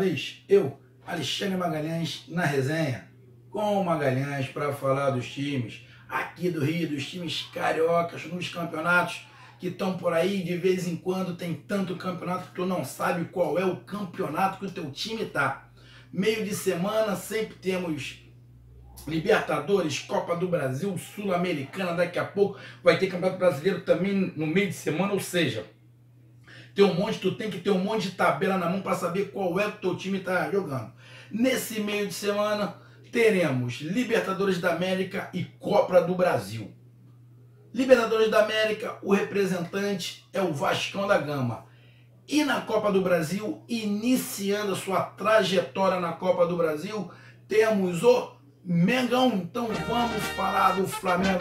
vez, eu, Alexandre Magalhães, na resenha, com o Magalhães para falar dos times aqui do Rio, dos times cariocas, nos campeonatos que estão por aí. De vez em quando tem tanto campeonato que tu não sabe qual é o campeonato que o teu time tá. Meio de semana sempre temos Libertadores, Copa do Brasil, Sul-Americana, daqui a pouco vai ter Campeonato Brasileiro também no meio de semana, ou seja, tu tem que ter um monte de tabela na mão para saber qual é que o teu time está jogando. Nesse meio de semana teremos Libertadores da América e Copa do Brasil. Libertadores da América, o representante é o Vascão da Gama. E na Copa do Brasil, iniciando a sua trajetória na Copa do Brasil, temos o Mengão. Então vamos falar do Flamengo,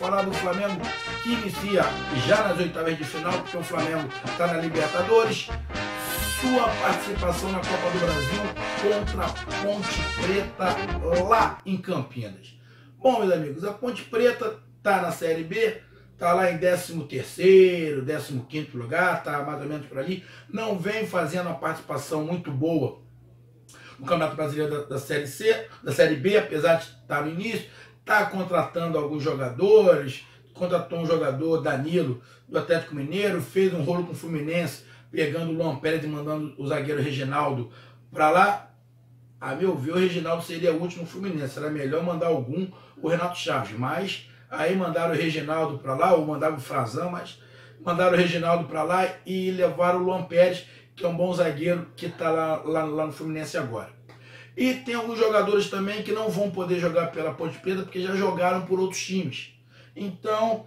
que inicia já nas oitavas de final, porque o Flamengo está na Libertadores. Sua participação na Copa do Brasil contra a Ponte Preta lá em Campinas. Bom, meus amigos, a Ponte Preta está na Série B, está lá em 13º, 15º lugar, está mais ou menos por ali. Não vem fazendo uma participação muito boa no Campeonato Brasileiro da Série C, da Série B, apesar de estar no início. Está contratando alguns jogadores, contratou um jogador, Danilo, do Atlético Mineiro, fez um rolo com o Fluminense, pegando o Luan Pérez e mandando o zagueiro Reginaldo para lá. A meu ver, o Reginaldo seria útil no Fluminense, era melhor mandar o Renato Chaves, mas aí mandaram o Reginaldo para lá, ou mandaram o Frazão, mas mandaram o Reginaldo para lá e levaram o Luan Pérez, que é um bom zagueiro, que está lá no Fluminense agora. E tem alguns jogadores também que não vão poder jogar pela Ponte Preta, porque já jogaram por outros times. Então,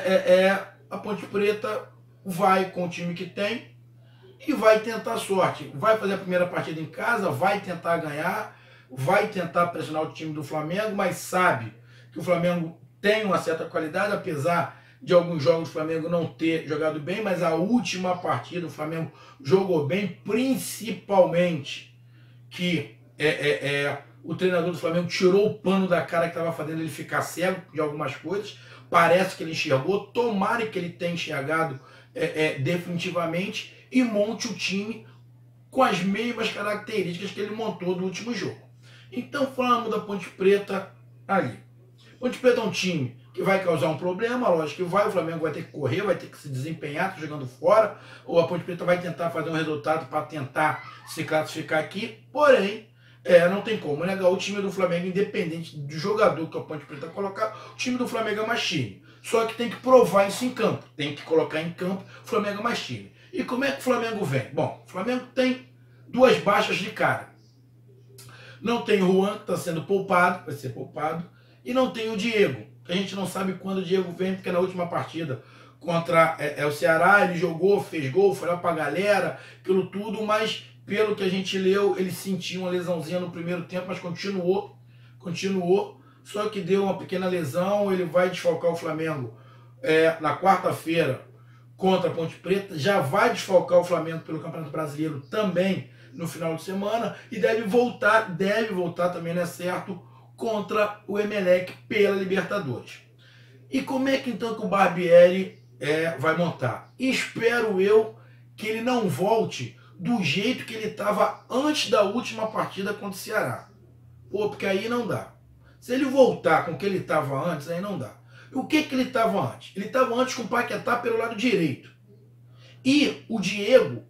a Ponte Preta vai com o time que tem e vai tentar sorte. Vai fazer a primeira partida em casa, vai tentar ganhar, vai tentar pressionar o time do Flamengo, mas sabe que o Flamengo tem uma certa qualidade, apesar de alguns jogos o Flamengo não ter jogado bem, mas a última partida o Flamengo jogou bem, principalmente que o treinador do Flamengo tirou o pano da cara que estava fazendo ele ficar cego de algumas coisas. Parece que ele enxergou, tomara que ele tenha enxergado definitivamente e monte o time com as mesmas características que ele montou no último jogo. Então falamos da Ponte Preta ali. Ponte Preta é um time que vai causar um problema, lógico que vai, o Flamengo vai ter que correr, vai ter que se desempenhar, tá jogando fora, ou a Ponte Preta vai tentar fazer um resultado para tentar se classificar aqui, porém, não tem como negar o time do Flamengo, independente do jogador que a Ponte Preta colocar, o time do Flamengo é mais time. Só que tem que provar isso em campo, tem que colocar em campo, o Flamengo é mais time. E como é que o Flamengo vem? Bom, o Flamengo tem duas baixas de cara. Não tem o Juan, que está sendo poupado, vai ser poupado, e não tem o Diego. A gente não sabe quando o Diego vem, porque na última partida contra o Ceará, ele jogou, fez gol, foi lá pra galera, aquilo tudo, mas pelo que a gente leu, ele sentiu uma lesãozinha no primeiro tempo, mas continuou, só que deu uma pequena lesão. Ele vai desfalcar o Flamengo na quarta-feira contra a Ponte Preta, já vai desfalcar o Flamengo pelo Campeonato Brasileiro também no final de semana, e deve voltar também, não é certo, contra o Emelec pela Libertadores. E como é que então que o Barbieri vai montar? Espero eu que ele não volte do jeito que ele estava antes da última partida contra o Ceará. Porque aí não dá. Se ele voltar com o que ele estava antes, aí não dá. E o que ele estava antes? Ele estava antes com o Paquetá pelo lado direito. E o Diego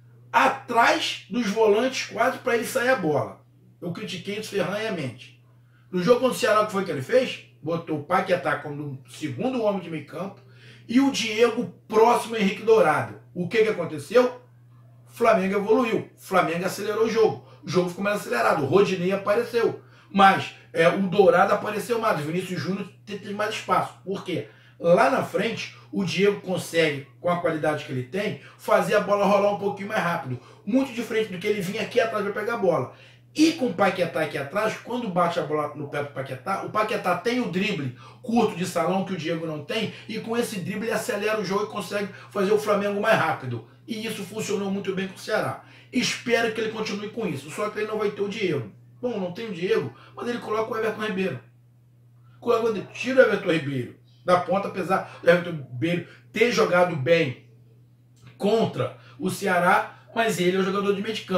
atrás dos volantes quase para ele sair a bola. Eu critiquei isso ferranhamente. No jogo contra o Ceará, o que foi que ele fez? Botou o Paquetá como segundo homem de meio campo e o Diego próximo ao Henrique Dourado. O que aconteceu? O Flamengo evoluiu. O Flamengo acelerou o jogo. O jogo ficou mais acelerado. O Rodinei apareceu. Mas o Dourado apareceu mais. O Vinícius Júnior teve mais espaço. Por quê? Lá na frente, o Diego consegue, com a qualidade que ele tem, fazer a bola rolar um pouquinho mais rápido. Muito diferente do que ele vinha aqui atrás para pegar a bola. E com o Paquetá aqui atrás, quando bate a bola no pé do Paquetá, o Paquetá tem o drible curto de salão que o Diego não tem, e com esse drible ele acelera o jogo e consegue fazer o Flamengo mais rápido. E isso funcionou muito bem com o Ceará. Espero que ele continue com isso, só que ele não vai ter o Diego. Bom, não tem o Diego, mas ele coloca o Everton Ribeiro. Tira o Everton Ribeiro da ponta, apesar do Everton Ribeiro ter jogado bem contra o Ceará, mas ele é o jogador de meio de campo.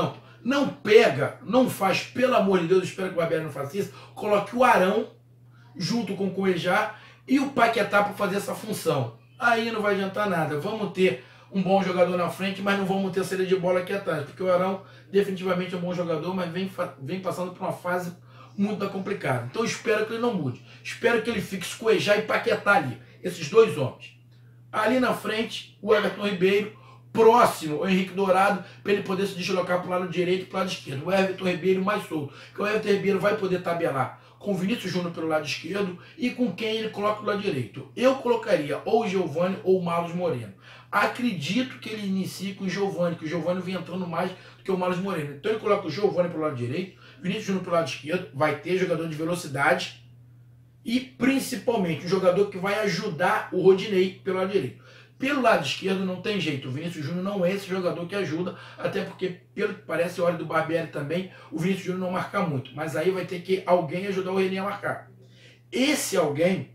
Não pega, não faz, pelo amor de Deus, espero que o Barbieri não faça isso, coloque o Arão junto com o Cuejá e o Paquetá para fazer essa função. Aí não vai adiantar nada. Vamos ter um bom jogador na frente, mas não vamos ter saída de bola aqui atrás, porque o Arão definitivamente é um bom jogador, mas vem passando por uma fase muito complicada. Então eu espero que ele não mude. Espero que ele fique Cuejá e Paquetá ali, esses dois homens. Ali na frente, o Everton Ribeiro, próximo ao Henrique Dourado, para ele poder se deslocar para o lado direito e para o lado esquerdo. O Everton Ribeiro mais solto, que o Everton Ribeiro vai poder tabelar com o Vinícius Júnior pelo lado esquerdo e com quem ele coloca do lado direito. Eu colocaria ou o Giovani ou o Marlos Moreno. Acredito que ele inicie com o Giovani, que o Giovani vem entrando mais do que o Marlos Moreno. Então ele coloca o Giovani pelo lado direito, Vinícius Júnior pelo lado esquerdo, vai ter jogador de velocidade e principalmente um jogador que vai ajudar o Rodinei pelo lado direito. Pelo lado esquerdo não tem jeito, o Vinícius Júnior não é esse jogador que ajuda, até porque, pelo que parece, a hora do Barbieri também, o Vinícius Júnior não marca muito, mas aí vai ter que alguém ajudar o René a marcar. Esse alguém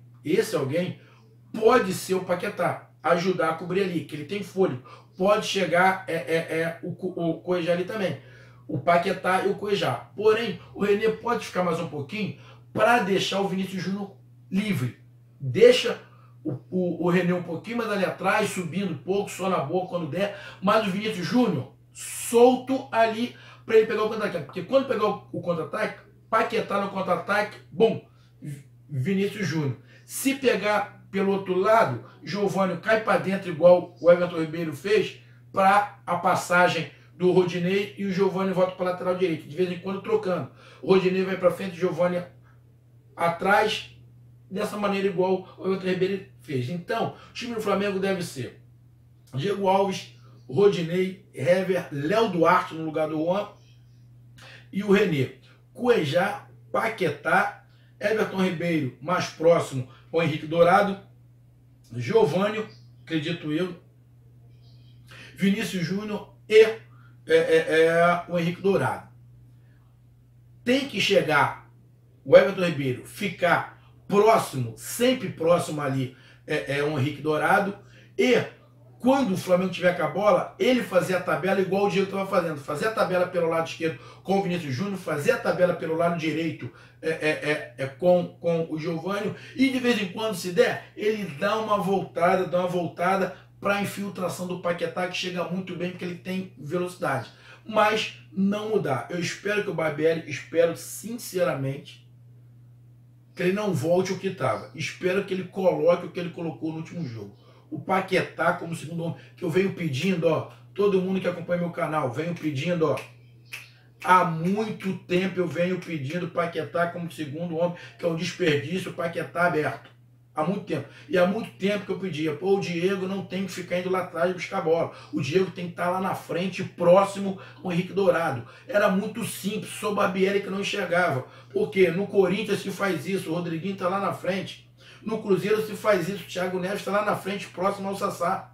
pode ser o Paquetá, ajudar a cobrir ali, que ele tem fôlego, pode chegar o Cuejá ali também, o Paquetá e o Cuejá. Porém, o René pode ficar mais um pouquinho para deixar o Vinícius Júnior livre, deixa o René um pouquinho mais ali atrás, subindo um pouco, só na boa quando der, mas o Vinícius Júnior solto ali para ele pegar o contra-ataque. Porque quando pegar o contra-ataque, Paquetá no contra-ataque, bom, Vinícius Júnior. Se pegar pelo outro lado, Giovani cai para dentro igual o Everton Ribeiro fez para a passagem do Rodinei e o Giovani volta para a lateral direita, de vez em quando trocando. O Rodinei vai para frente, o Giovani atrás, dessa maneira igual o Everton Ribeiro fez. Então, o time do Flamengo deve ser Diego Alves, Rodinei, Hever, Léo Duarte no lugar do Juan e o René. Cuejá, Paquetá, Everton Ribeiro mais próximo ao Henrique Dourado, Giovani, acredito eu, Vinícius Júnior e o Henrique Dourado. Tem que chegar o Everton Ribeiro, ficar próximo, sempre próximo ali o Henrique Dourado, e quando o Flamengo tiver com a bola, ele fazer a tabela igual o Diego estava fazendo, fazer a tabela pelo lado esquerdo com o Vinícius Júnior, fazer a tabela pelo lado direito com o Giovani, e de vez em quando, se der, ele dá uma voltada para a infiltração do Paquetá, que chega muito bem porque ele tem velocidade, mas não mudar. Eu espero que o Barbieri, espero sinceramente que ele não volte o que estava. Espero que ele coloque o que ele colocou no último jogo. O Paquetá como segundo homem, que eu venho pedindo, ó, todo mundo que acompanha meu canal, venho pedindo, ó, há muito tempo eu venho pedindo o Paquetá como segundo homem, que é um desperdício, o Paquetá aberto. Há muito tempo. E há muito tempo que eu pedia, pô, o Diego não tem que ficar indo lá atrás buscar a bola. O Diego tem que estar lá na frente, próximo ao Henrique Dourado. Era muito simples, só o Barbieri que não enxergava. Porque no Corinthians se faz isso, o Rodriguinho está lá na frente. No Cruzeiro se faz isso, o Thiago Neves está lá na frente, próximo ao Sassá.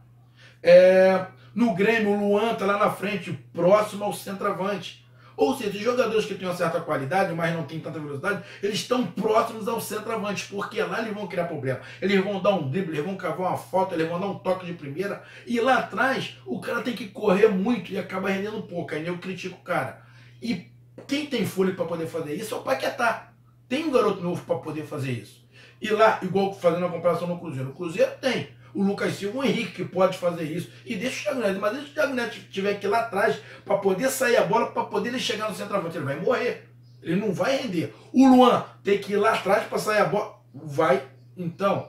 No Grêmio, o Luan está lá na frente, próximo ao centroavante. Ou seja, os jogadores que têm uma certa qualidade, mas não têm tanta velocidade, eles estão próximos ao centroavante, porque lá eles vão criar problema. Eles vão dar um drible, eles vão cavar uma falta, eles vão dar um toque de primeira, e lá atrás o cara tem que correr muito e acaba rendendo pouco. Aí eu critico o cara. E quem tem fôlego para poder fazer isso é o Paquetá. Tem um garoto novo para poder fazer isso. E lá, igual fazendo a comparação no Cruzeiro, o Cruzeiro tem o Lucas Silva, o Henrique, que pode fazer isso. E deixa o Thiago Neves. Mas se o Thiago Neves tiver que ir lá atrás para poder sair a bola, para poder ele chegar no centroavante, ele vai morrer. Ele não vai render. O Luan tem que ir lá atrás para sair a bola. Vai. Então,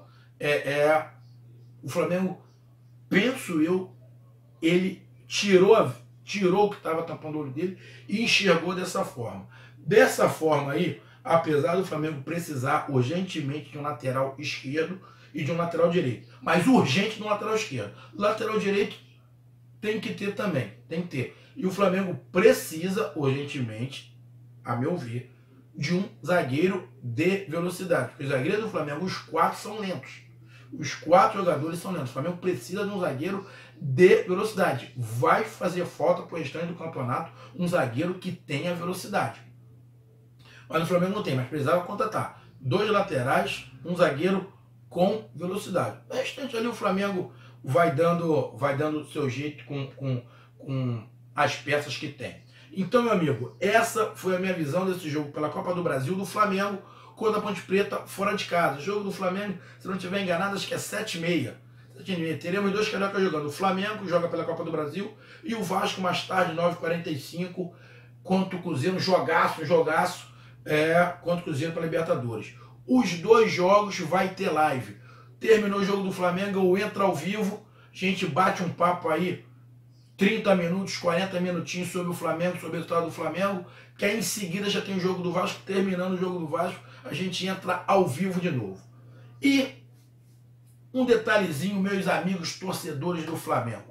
o Flamengo, penso eu, ele tirou o que estava tampando o olho dele e enxergou dessa forma. Dessa forma aí, apesar do Flamengo precisar urgentemente de um lateral esquerdo e de um lateral direito, mas urgente no lateral esquerdo. Lateral direito tem que ter também, tem que ter. E o Flamengo precisa urgentemente, a meu ver, de um zagueiro de velocidade. Porque os zagueiros do Flamengo, os 4 são lentos. Os 4 jogadores são lentos. O Flamengo precisa de um zagueiro de velocidade. Vai fazer falta para o restante do campeonato um zagueiro que tenha velocidade. Mas o Flamengo não tem, mas precisava contratar 2 laterais, um zagueiro com velocidade. O restante ali o Flamengo vai dando o seu jeito com as peças que tem. Então, meu amigo, essa foi a minha visão desse jogo pela Copa do Brasil do Flamengo contra a Ponte Preta fora de casa. O jogo do Flamengo, se não estiver enganado, acho que é 7h30. Teremos dois cariocas jogando. O Flamengo joga pela Copa do Brasil e o Vasco mais tarde, 9h45, contra o Cruzeiro. Jogaço contra o Cruzeiro para Libertadores. Os dois jogos vai ter live. Terminou o jogo do Flamengo, eu entro ao vivo, a gente bate um papo aí, 30 minutos, 40 minutinhos sobre o Flamengo, sobre o resultado do Flamengo, que aí em seguida já tem o jogo do Vasco. Terminando o jogo do Vasco, a gente entra ao vivo de novo. E um detalhezinho, meus amigos torcedores do Flamengo.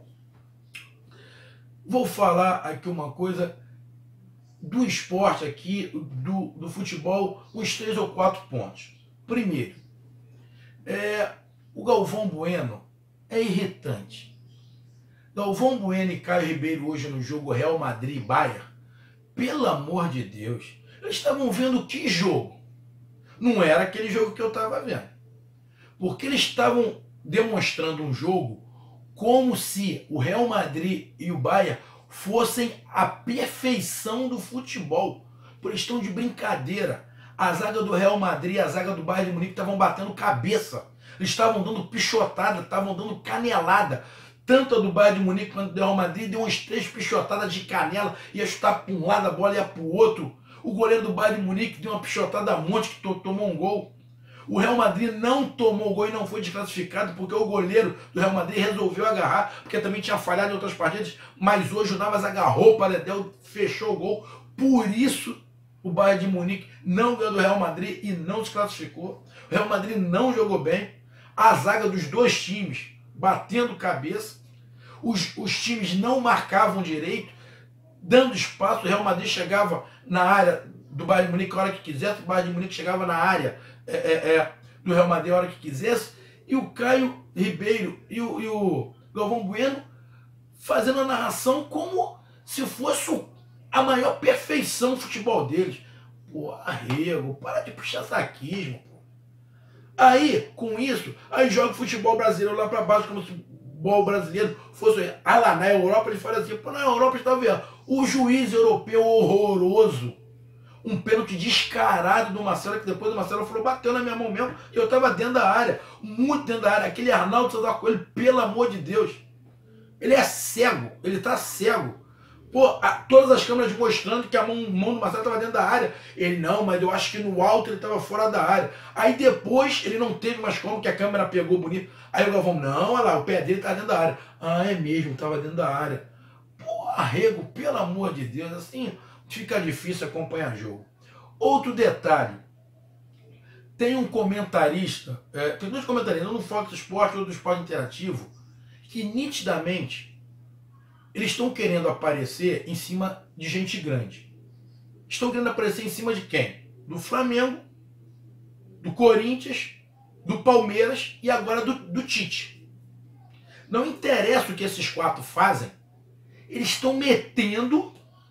Vou falar aqui uma coisa do esporte aqui, do futebol, uns 3 ou 4 pontos. Primeiro, o Galvão Bueno é irritante. Galvão Bueno e Caio Ribeiro hoje no jogo Real Madrid e Bayern, pelo amor de Deus, eles estavam vendo que jogo? Não era aquele jogo que eu estava vendo. Porque eles estavam demonstrando um jogo como se o Real Madrid e o Bayern fossem a perfeição do futebol. Por eles estão de brincadeira. A zaga do Real Madrid e a zaga do Bayern de Munique estavam batendo cabeça. Eles estavam dando pichotada, estavam dando canelada. Tanto a do Bayern de Munique quanto a do Real Madrid deu umas 3 pichotadas de canela, ia chutar para um lado, a bola ia para o outro. O goleiro do Bayern de Munique deu uma pichotada a monte que tomou um gol. O Real Madrid não tomou gol e não foi desclassificado porque o goleiro do Real Madrid resolveu agarrar, porque também tinha falhado em outras partidas, mas hoje o Navas agarrou o Paledel, fechou o gol. Por isso o Bayern de Munique não ganhou do Real Madrid e não desclassificou. O Real Madrid não jogou bem. A zaga dos dois times batendo cabeça. Os times não marcavam direito, dando espaço. O Real Madrid chegava na área do Bayern de Munique a hora que quisesse, o Bayern de Munique chegava na área do Real Madrid a hora que quisesse, e o Caio Ribeiro e o Galvão Bueno fazendo a narração como se fosse a maior perfeição do futebol deles. Pô, arrego, para de puxar saquismo, pô. Aí, com isso, aí joga o futebol brasileiro lá para baixo, como se o futebol brasileiro fosse... Ah lá, na Europa eles falam assim, pô, na Europa estava vendo o juiz europeu horroroso, um pênalti descarado do Marcelo, que depois o Marcelo falou, bateu na minha mão mesmo, e eu estava dentro da área, muito dentro da área. Aquele Arnaldo César Coelho, pelo amor de Deus, ele é cego, ele tá cego. Pô, todas as câmeras mostrando que a mão do Marcelo estava dentro da área. Ele, não, mas eu acho que no alto ele estava fora da área. Aí depois ele não teve mais como, que a câmera pegou bonito. Aí o Galvão, não, olha lá, o pé dele tá dentro da área. Ah, é mesmo, estava dentro da área. Pô, arrego, pelo amor de Deus, assim fica difícil acompanhar jogo. Outro detalhe, tem um comentarista, tem dois comentaristas, um do Fox Sports e outro do Esporte Interativo, que nitidamente eles estão querendo aparecer em cima de gente grande. Estão querendo aparecer em cima de quem? Do Flamengo, do Corinthians, do Palmeiras e agora do Tite. Não interessa o que esses 4 fazem, eles estão metendo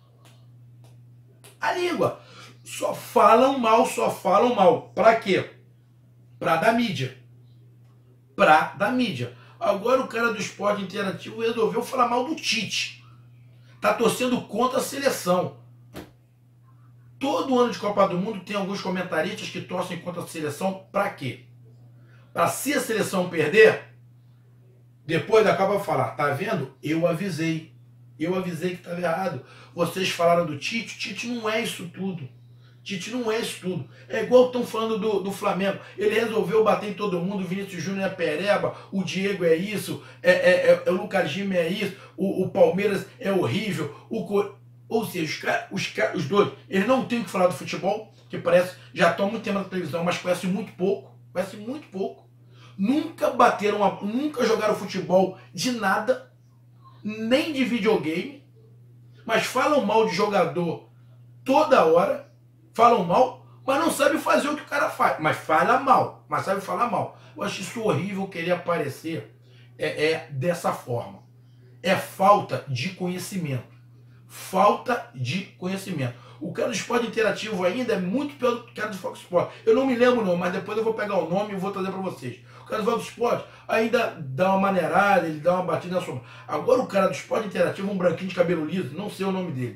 a língua. Só falam mal, só falam mal. Pra quê? Pra dar mídia. Pra dar mídia. Agora o cara do Esporte Interativo resolveu falar mal do Tite. Tá torcendo contra a seleção. Todo ano de Copa do Mundo tem alguns comentaristas que torcem contra a seleção. Pra quê? Pra se a seleção perder, depois da Copa falar, tá vendo? Eu avisei. Eu avisei que estava errado. Vocês falaram do Tite. Tite não é isso tudo. Tite não é isso tudo. É igual estão falando do Flamengo. Ele resolveu bater em todo mundo. O Vinícius Júnior é pereba. O Diego é isso. O Lucas Lima é isso. O Palmeiras é horrível. Ou seja, os dois, eles não têm o que falar do futebol, que parece, já estão há muito tempo na televisão, mas conhecem muito pouco. Conhecem muito pouco. Nunca nunca jogaram futebol de nada, nem de videogame, mas falam mal de jogador toda hora, falam mal, mas não sabem fazer o que o cara faz, mas fala mal, mas sabe falar mal. Eu acho isso horrível querer aparecer dessa forma. É falta de conhecimento. Falta de conhecimento. O cara do Esporte Interativo ainda é muito pior do que o cara do Fox Sports. Eu não me lembro não, mas depois eu vou pegar o nome e vou trazer para vocês. O cara do Fox Sports ainda dá uma maneirada, ele dá uma batida na sombra. Agora o cara do Esporte Interativo, um branquinho de cabelo liso, não sei o nome dele.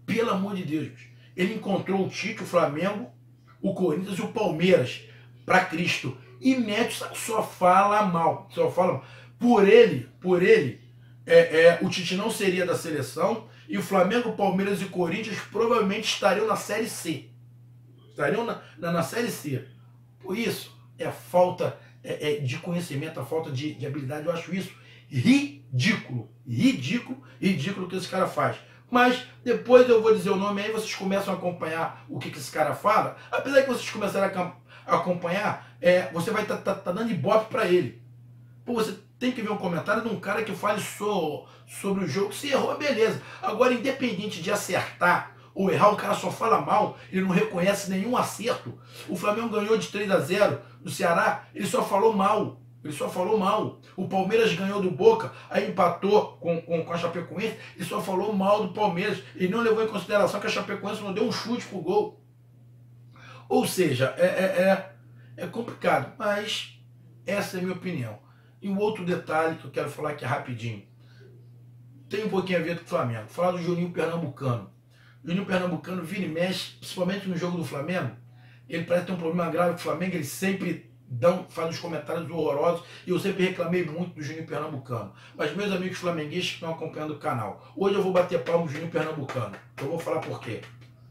pelo amor de Deus, ele encontrou o Tite, o Flamengo, o Corinthians e o Palmeiras para Cristo. E Médio só fala mal, só fala mal. Por ele, o Tite não seria da seleção e o Flamengo, Palmeiras e Corinthians provavelmente estariam na Série C. Estariam na Série C. Por isso, é falta de conhecimento, a falta de habilidade. Eu acho isso ridículo. Ridículo que esse cara faz. Mas depois eu vou dizer o nome aí, vocês começam a acompanhar o que esse cara fala. Apesar que vocês começarem a acompanhar, você vai tá dando ibope para ele. Pô, você tem que ver um comentário de um cara que fale sobre o jogo. Se errou, beleza. Agora, independente de acertar ou errar, o cara só fala mal, ele não reconhece nenhum acerto. O Flamengo ganhou de 3-0 do Ceará, ele só falou mal. Ele só falou mal. O Palmeiras ganhou do Boca, aí empatou com a Chapecoense, ele só falou mal do Palmeiras. Ele não levou em consideração que a Chapecoense não deu um chute pro gol. Ou seja, é complicado, mas essa é a minha opinião. E um outro detalhe que eu quero falar aqui rapidinho. Tem um pouquinho a ver com o Flamengo. Falar do Juninho Pernambucano. O Juninho Pernambucano vira e mexe, principalmente no jogo do Flamengo. Ele parece ter um problema grave com o Flamengo, ele sempre faz uns comentários horrorosos, e eu sempre reclamei muito do Juninho Pernambucano. Mas meus amigos flamenguistas que estão acompanhando o canal, hoje eu vou bater palmo no Juninho Pernambucano. Eu vou falar por quê.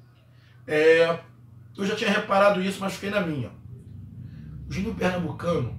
Eu já tinha reparado isso, mas fiquei na minha. O Juninho Pernambucano,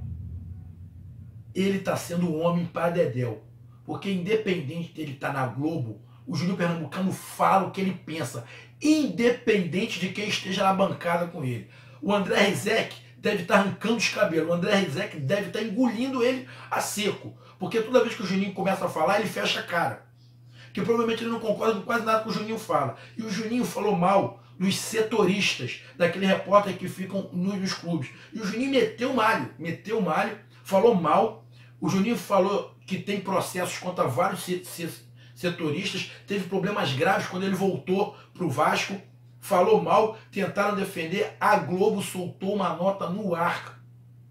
ele está sendo um homem para dedéu. Porque independente dele estar na Globo, o Juninho Pernambucano fala o que ele pensa, independente de quem esteja na bancada com ele. O André Rizek deve estar arrancando os cabelos, o André Rizek deve estar engolindo ele a seco, porque toda vez que o Juninho começa a falar, ele fecha a cara, que provavelmente ele não concorda com quase nada que o Juninho fala. E o Juninho falou mal dos setoristas, daquele repórter que ficam nos clubes. E o Juninho meteu o malho, falou mal. O Juninho falou que tem processos contra vários setoristas, teve problemas graves quando ele voltou para o Vasco, falou mal, tentaram defender, a Globo soltou uma nota no ar,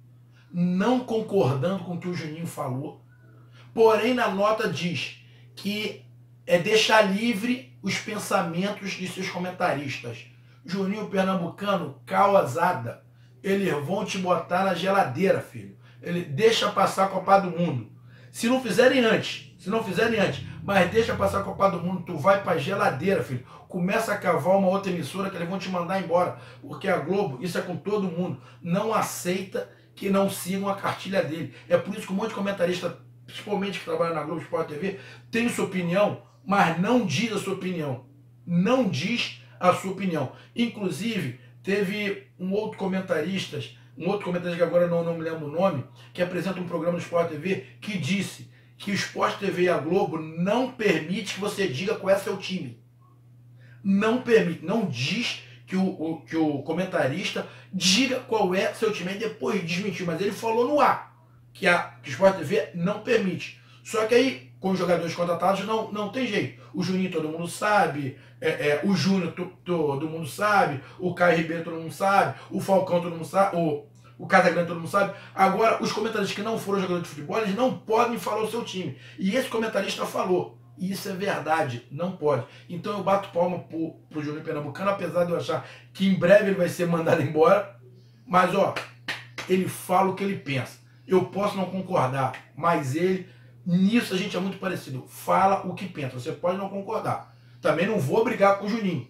não concordando com o que o Juninho falou, porém na nota diz que deixar livre os pensamentos de seus comentaristas. Juninho Pernambucano, causada, eles vão te botar na geladeira, filho. Ele deixa passar a Copa do Mundo. Se não fizerem antes, mas deixa passar a Copa do Mundo, tu vai pra geladeira, filho. Começa a cavar uma outra emissora que eles vão te mandar embora. Porque a Globo, isso é com todo mundo, não aceita que não sigam a cartilha dele. É por isso que um monte de comentarista, principalmente que trabalha na Globo Sport TV, tem sua opinião, mas não diz a sua opinião. Não diz a sua opinião. Inclusive, teve um outro comentarista que agora não me lembro o nome, que apresenta um programa no Sport TV, que disse que o Sport TV e a Globo não permite que você diga qual é seu time. Não permite, não diz que o comentarista diga qual é seu time. Aí depois desmentiu, mas ele falou no ar que o Sport TV não permite. Só que aí, com os jogadores contratados, não tem jeito. O Juninho todo mundo sabe, o Júnior todo mundo sabe, o Caio Ribeiro todo mundo sabe, o Falcão todo mundo sabe, o Casagrande todo mundo sabe. Agora, os comentaristas que não foram jogadores de futebol, eles não podem falar o seu time. E esse comentarista falou. E isso é verdade, não pode. Então eu bato palma pro Juninho Pernambucano, apesar de eu achar que em breve ele vai ser mandado embora. Mas, ele fala o que ele pensa. Eu posso não concordar, mas nisso a gente é muito parecido. Fala o que pensa. Você pode não concordar. Também não vou brigar com o Juninho.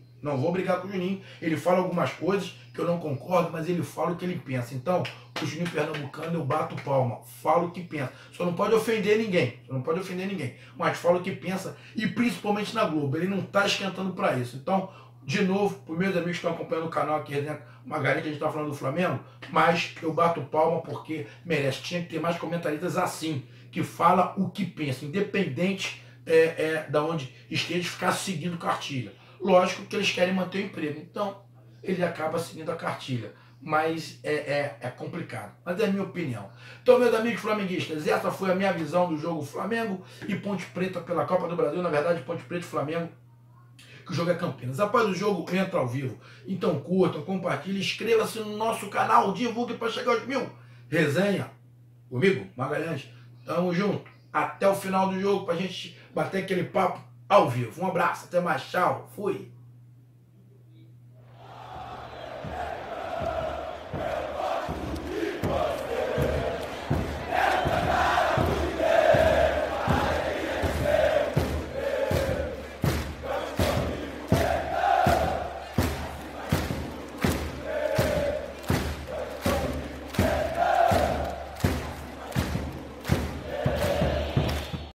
Ele fala algumas coisas que eu não concordo, mas ele fala o que ele pensa. Então, o Juninho Pernambucano, eu bato palma. Fala o que pensa. Só não pode ofender ninguém. Mas fala o que pensa. E principalmente na Globo. Ele não está esquentando para isso. Então, de novo, para os meus amigos que estão acompanhando o canal aqui, Margarida, a gente está falando do Flamengo, mas eu bato palma porque merece. Tinha que ter mais comentaristas assim, que fala o que pensa, independente da onde esteja, ficar seguindo cartilha. Lógico que eles querem manter o emprego, então ele acaba seguindo a cartilha. Mas é complicado. Mas é a minha opinião. Então, meus amigos flamenguistas, essa foi a minha visão do jogo Flamengo e Ponte Preta pela Copa do Brasil. Na verdade, Ponte Preta e Flamengo, que o jogo é Campinas. Após o jogo, entra ao vivo. Então curtam, compartilhem, inscreva-se no nosso canal, divulgue para chegar aos 1000. Resenha comigo, Magalhães. Tamo junto. Até o final do jogo pra gente bater aquele papo ao vivo. Um abraço, até mais, tchau, fui.